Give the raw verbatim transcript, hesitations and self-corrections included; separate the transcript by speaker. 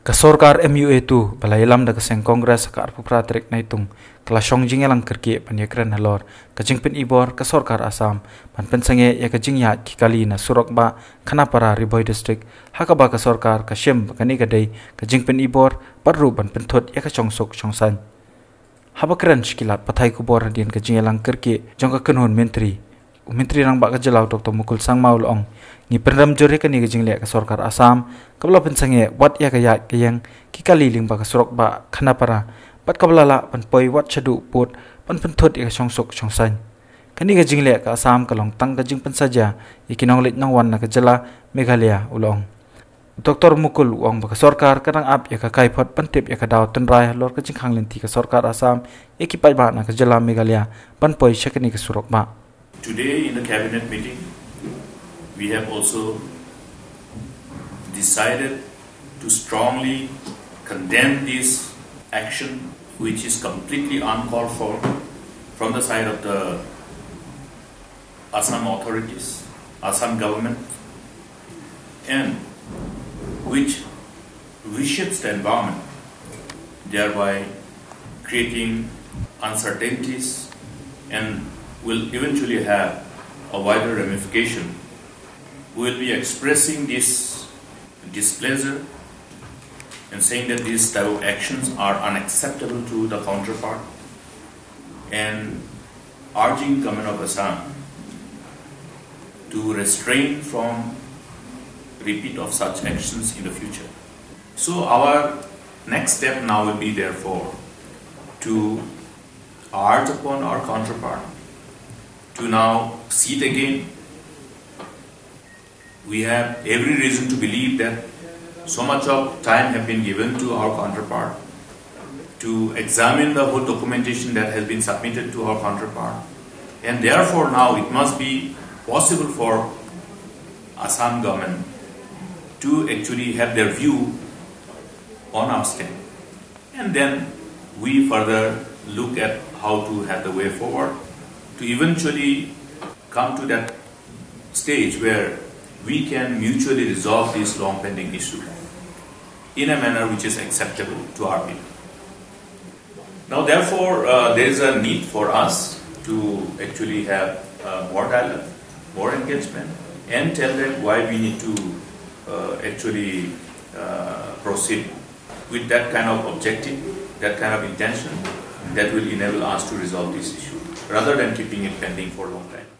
Speaker 1: Kasorkar M U A tu balailam da kaseng kongres ka arpu pratrek naitung kelasong jingelang kerki panyekren halor kajing pin ibor kasorkar Assam pan pensange ya kajing ya kikali na surok ba Khanapara Riboy district hakaba kasorkar kasyem kani kadai kajing pin ibor parru ban penthot ya kachong sok chongsan habakran shikilat pathai kubor din kajing elang kerki jongka kenhon menteri Menteri rang bak kajelau Doktor Mukul Sangma ulong ni penram jore kani kajing le kasorkar Assam kabla pensange wat ya kaya kayang kikali ling ba kasorok ba Khanapara pat kabla la pan poi wat chadu put pan penthot ya chongsok chongsan kani kajing le ka Assam kalong tang kajing pensaja ikinong lit nang wan na kajala Meghalaya ulong Doktor Mukul uang ba kasorkar kadang ap ya kakai phot pantip ya kadaw tunrai lor kajing khang lenti kasorkar Assam ekipai ba na kajala Meghalaya pan poi shakani kasurok ba.
Speaker 2: Today in the cabinet meeting, we have also decided to strongly condemn this action, which is completely uncalled for from the side of the Assam authorities, Assam government, and which reshapes the environment, thereby creating uncertainties and will eventually have a wider ramification. We will be expressing this displeasure and saying that these type of actions are unacceptable to the counterpart and urging government of Assam to refrain from repeat of such actions in the future. So our next step now will be therefore to urge upon our counterpart to now see it again. We have every reason to believe that so much of time has been given to our counterpart to examine the whole documentation that has been submitted to our counterpart, and therefore now it must be possible for Assam government to actually have their view on our stand, and then we further look at how to have the way forward to eventually come to that stage where we can mutually resolve this long pending issue in a manner which is acceptable to our people. Now therefore uh, there is a need for us to actually have uh, more dialogue, more engagement, and tell them why we need to uh, actually uh, proceed with that kind of objective, that kind of intention that will enable us to resolve this issue, rather than keeping it pending for a long time.